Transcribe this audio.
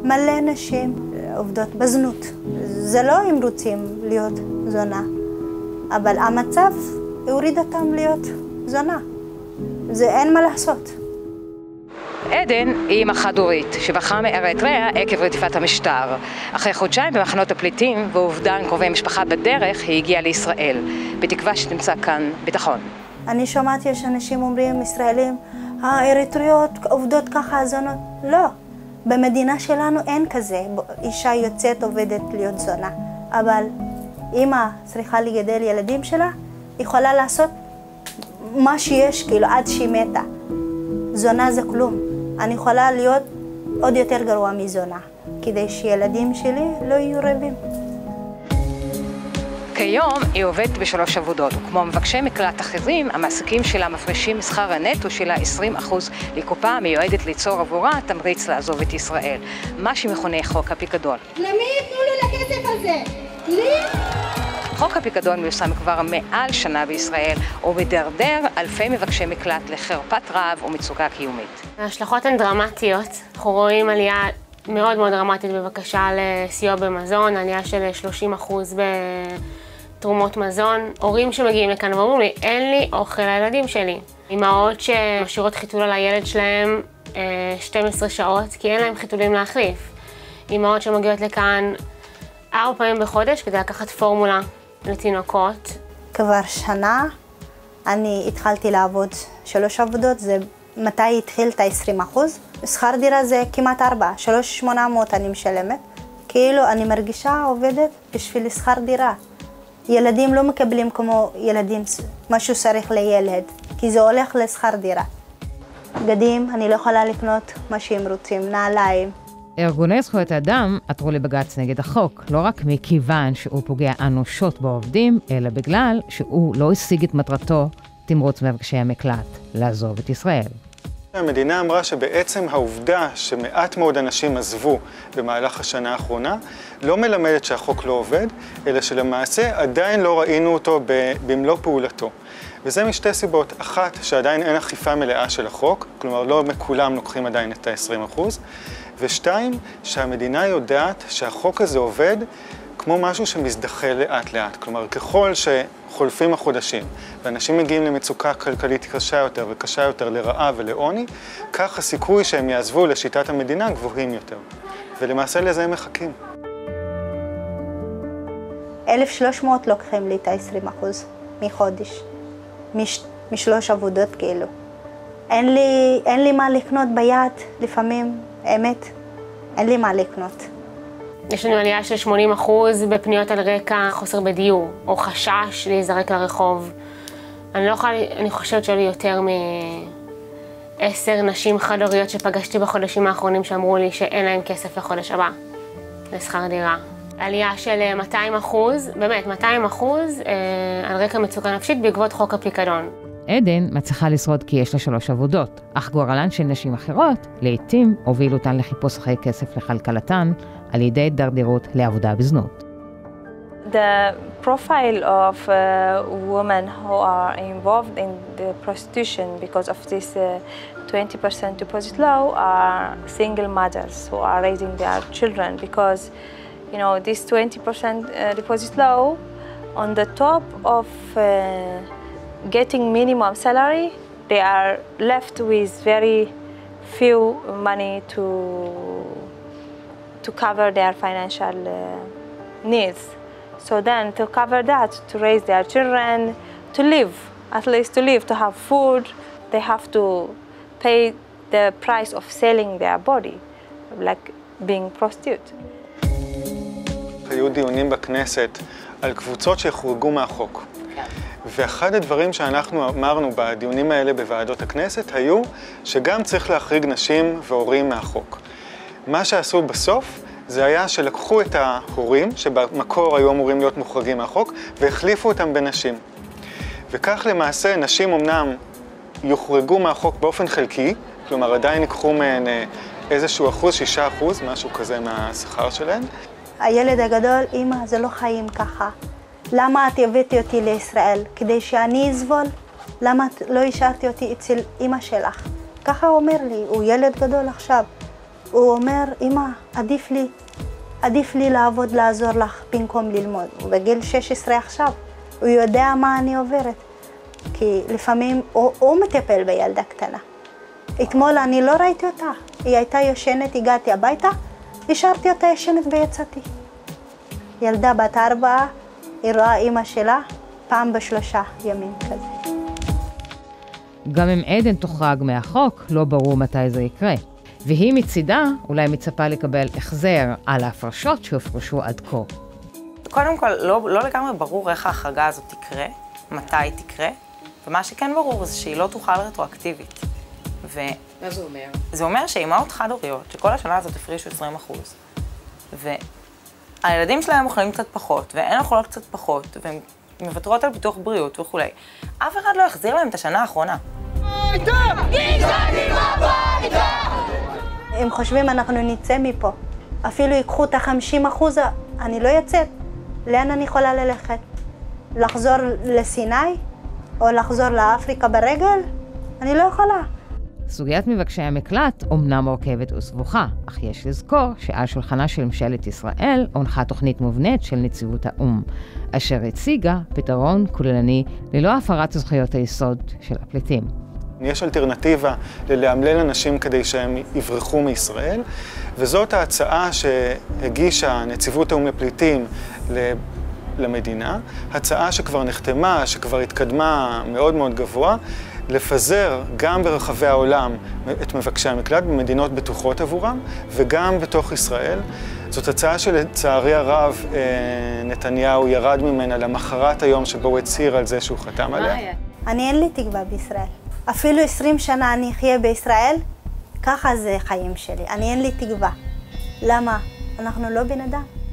מלא נשים עובדות בזנות. זה לא הם רוצים להיות זונה, אבל המצב הוריד אותם להיות זונה. זה אין מה לעשות. עדן היא אמא חד-הורית שברחה מאריתריאה עקב רדיפת המשטר. אחרי חודשיים במחנות הפליטים ואובדן קרובי משפחה בדרך, היא הגיעה לישראל, בתקווה שתמצא כאן ביטחון. אני שמעתי שאנשים אומרים, ישראלים, האריתריאות עובדות ככה זונות. לא, במדינה שלנו אין כזה. אישה יוצאת עובדת להיות זונה. אבל אמא צריכה לגדל ילדים שלה, יכולה לעשות מה שיש, כאילו, עד שהיא מתה. זונה זה כלום. אני יכולה להיות עוד יותר גרוע מזונה, כדי שילדים שלי לא יהיו רעבים. כיום היא עובדת ב3 עבודות, וכמו מבקשי מקלט אחרים, המעסיקים שלה מפרישים משכר הנטו שלה 20% לקופה המיועדת ליצור עבורה תמריץ לעזוב את ישראל, מה שמכונה חוק הפיקדון. למי ייתנו לי לכסף הזה? לי? חוק הפיקדון מיושם כבר מעל שנה בישראל, ומדרדר אלפי מבקשי מקלט לחרפת רעב ומצוקה קיומית. ההשלכות הן דרמטיות. אנחנו רואים עלייה מאוד מאוד דרמטית בבקשה לסיוע במזון, עלייה של 30% בתרומות מזון. הורים שמגיעים לכאן ואומרים לי, אין לי אוכל לילדים שלי. אמהות שמשאירות חיתול על הילד שלהם 12 שעות, כי אין להם חיתולים להחליף. אמהות שמגיעות לכאן 4 פעמים בחודש כדי לקחת פורמולה לתינוקות. כבר שנה אני התחלתי לעבוד 3 עבודות, זה מתי התחיל את ה-20%. שכר דירה זה כמעט 4, 3,800 אני משלמת. כאילו אני מרגישה עובדת בשביל שכר דירה. ילדים לא מקבלים כמו ילדים, משהו צריך לילד, כי זה הולך לשכר דירה. בגדים, אני לא יכולה לקנות מה שהם רוצים, נעליים. ארגוני זכויות האדם עתרו לבג"ץ נגד החוק, לא רק מכיוון שהוא פוגע אנושות בעובדים, אלא בגלל שהוא לא השיג את מטרתו, תמרוץ מבקשי המקלט, לעזוב את ישראל. המדינה אמרה שבעצם העובדה שמעט מאוד אנשים עזבו במהלך השנה האחרונה, לא מלמדת שהחוק לא עובד, אלא שלמעשה עדיין לא ראינו אותו במלוא פעולתו. וזה משתי סיבות. אחת, שעדיין אין אכיפה מלאה של החוק, כלומר לא מכולם לוקחים עדיין את ה-20%. ושתיים, שהמדינה יודעת שהחוק הזה עובד כמו משהו שמזדחה לאט לאט. כלומר, ככל שחולפים החודשים ואנשים מגיעים למצוקה כלכלית קשה יותר וקשה יותר לרעב ולעוני, כך הסיכוי שהם יעזבו לשיטת המדינה גבוהים יותר. ולמעשה לזה הם מחכים. 1,300 לוקחים לי את ה-20% מחודש, משלוש עבודות כאילו. אין לי מה לקנות ביד לפעמים, אמת, אין לי מה לקנות. יש לנו עלייה של 80% בפניות על רקע חוסר בדיור, או חשש להיזרק לרחוב. אני חושבת שהיו לי יותר מ10 נשים חד-הוריות שפגשתי בחודשים האחרונים שאמרו לי שאין להם כסף לחודש הבא, לשכר דירה. עלייה של 200%, באמת 200% על רקע מצוקה נפשית בעקבות חוק הפיקדון. עדן מצליחה לשרוד כי יש לה 3 עבודות, אך גורלן של נשים אחרות לעתים הוביל אותן לחיפוש אחרי כסף לכלכלתן על ידי הידרדרות לעבודה בזנות. The profile of women who are involved in the prostitution because of this 20% deposit law are single mothers who are raising their children because you know this 20% deposit law on the top of getting minimum salary, they are left with very few money to cover their financial needs. So then to cover that, to raise their children, to live, at least to live, to have food, they have to pay the price of selling their body, like being prostitute. היו דיונים בכנסת על קבוצות שהוחרגו מהחוק. ואחד הדברים שאנחנו אמרנו בדיונים האלה בוועדות הכנסת היו שגם צריך להחריג נשים והורים מהחוק. מה שעשו בסוף זה היה שלקחו את ההורים שבמקור היו אמורים להיות מוחרגים מהחוק והחליפו אותם בנשים. וכך למעשה נשים אמנם יוחרגו מהחוק באופן חלקי, כלומר עדיין ייקחו מהן איזשהו אחוז, 6%, משהו כזה מהשכר שלהן. הילד הגדול, אמא, זה לא חיים ככה. למה את הבאתי אותי לישראל? כדי שאני אסבול? למה את לא השארתי אותי אצל אמא שלך? ככה הוא אומר לי, הוא ילד גדול עכשיו. הוא אומר, אמא, עדיף לי לעבוד, לעזור לך במקום ללמוד. הוא בגיל 16 עכשיו, הוא יודע מה אני עוברת. כי לפעמים הוא מטפל בילדה קטנה. אתמול אני לא ראיתי אותה, היא הייתה ישנת, הגעתי הביתה, השארתי אותה ישנת ויצאתי. ילדה בת 4, היא רואה אמא שלה פעם ב3 ימים כזה. גם אם עדן תוחרג מהחוק, לא ברור מתי זה יקרה. והיא מצידה אולי מצפה לקבל החזר על ההפרשות שהופרשו עד כה. קודם כל, לא לגמרי ברור איך ההחרגה הזאת תקרה, מתי היא תקרה, ומה שכן ברור זה שהיא לא תוכל רטרואקטיבית. מה זה אומר? זה אומר שאימהות חד-הוריות, שכל השנה הזאת הפרישו 20%, והילדים שלהם אוכלים קצת פחות, והן אוכלות קצת פחות, והן מוותרות על ביטוח בריאות וכו'. אף אחד לא יחזיר להם את השנה האחרונה. הם חושבים אנחנו נצא מפה. אפילו ייקחו את 50%, אני לא יוצאת. לאן אני יכולה ללכת? לחזור לסיני? או לחזור לאפריקה ברגל? אני לא יכולה. סוגיית מבקשי המקלט אומנם מורכבת וסבוכה, אך יש לזכור שעל שולחנה של ממשלת ישראל הונחה תוכנית מובנית של נציבות האו"ם, אשר הציגה פתרון כוללני ללא הפרת זכויות היסוד של הפליטים. יש אלטרנטיבה ללאמלל אנשים כדי שהם יברחו מישראל, וזאת ההצעה שהגישה נציבות האו"ם לפליטים למדינה, הצעה שכבר נחתמה, שכבר התקדמה מאוד מאוד גבוה, לפזר גם ברחבי העולם את מבקשי המקלט במדינות בטוחות עבורם, וגם בתוך ישראל. זאת הצעה שלצערי הרב נתניהו ירד ממנה למחרת היום שבו הוא הצהיר על זה שהוא חתם עליה. אני אין לי תקווה בישראל. אפילו 20 שנה אני אחיה בישראל, ככה זה חיים שלי. אני אין לי תקווה. למה? אנחנו לא בן אדם.